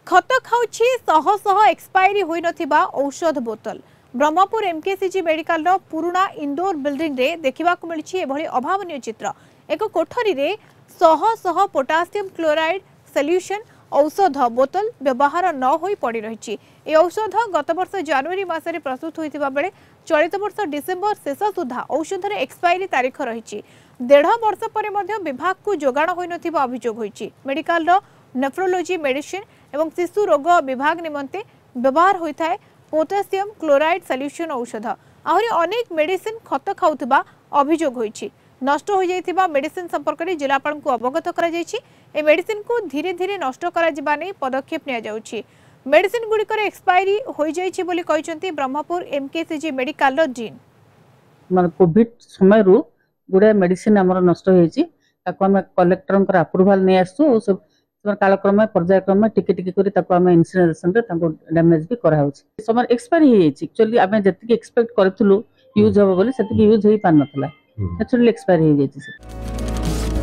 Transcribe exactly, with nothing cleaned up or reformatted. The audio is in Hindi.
खत खाऊछि शह शह एक्सपायरी होई नथिबा औषध बोतल। ब्रह्मपुर एमकेसीजी मेडिकल रो पुराना इंडोर बिल्डिंग रे देखिबा को मिलछि एभली अभावनीय चित्र। एक कोठरी रे शह शह पोटासियम क्लोराइड सॉल्यूशन औषध बोतल व्यवहार न होई पड़ी रही। ए औषध गत वर्ष जनवरी मासरे प्रस्तुत होइतिबा बेले चलित वर्ष डिसेंबर शेष सुधा औषधर एक्सपायरी तारीख रही। डेढ़ वर्ष पर मध्य विभाग को जोगाण होई नथिबा अभियोग होइछि। मेडिकल रो नेफ्रोलोजी मेडिसिन एवं शिशु रोग विभाग निमंते व्यवहार होता है पोटासियम क्लोराइड सॉल्यूशन औषध। आहरी अनेक मेडिसिन खत खाउथिबा अभियोग होइछि। नष्ट हो जाइथिबा मेडिसिन संपर्क में जिलापाल को अवगत करा जाइछि। ए मेडिसिन को धीरे धीरे नष्ट करा जिबा नै पदक्षेप निया जाउछि। मेडिसिन गुड़िकर एक्सपायरी हो जाइछि बोली कहिसंती ब्रह्मपुर एमकेसीजी मेडिकल रो डीन। माने कोविड समय रु गुडे मेडिसिन हमर नष्ट होइछि ताको हम कलेक्टर अप्रूवल नै आसु सब कालक्रम पर्यायक्रम टिके टिके करी ताको हम इन्सिनरेशन रे ताको डैमेज भी करा होछि। समय एक्सपायरी हे छि एक्चुअली हम जति एक्सपेक्ट करथुलु यूज हो बोली सेति यूज होई पान नथला एक्चुअली एक्सपायरी हे जाइछि।